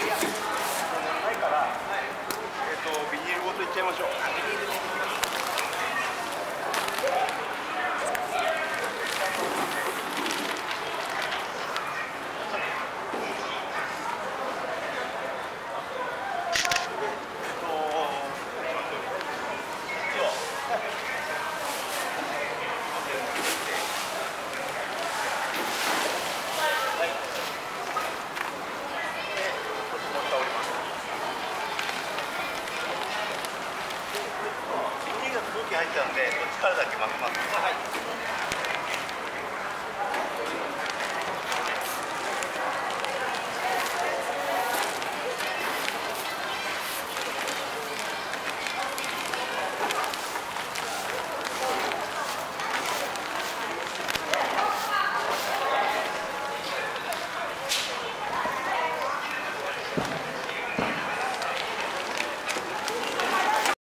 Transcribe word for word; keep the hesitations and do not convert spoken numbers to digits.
ないから、えっとビニールごといっちゃいましょう。入っちゃうんで、力だけ巻きます。はい。